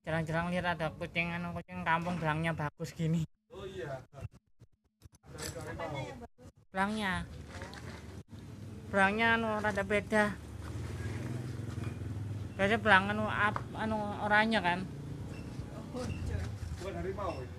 jarang-jarang lihat ada kucing kucing kampung belangnya bagus gini. Oh iya. Ada harimau. Belangnya belangnya rada beda. Biasanya belang oranye kan. Bukan harimau.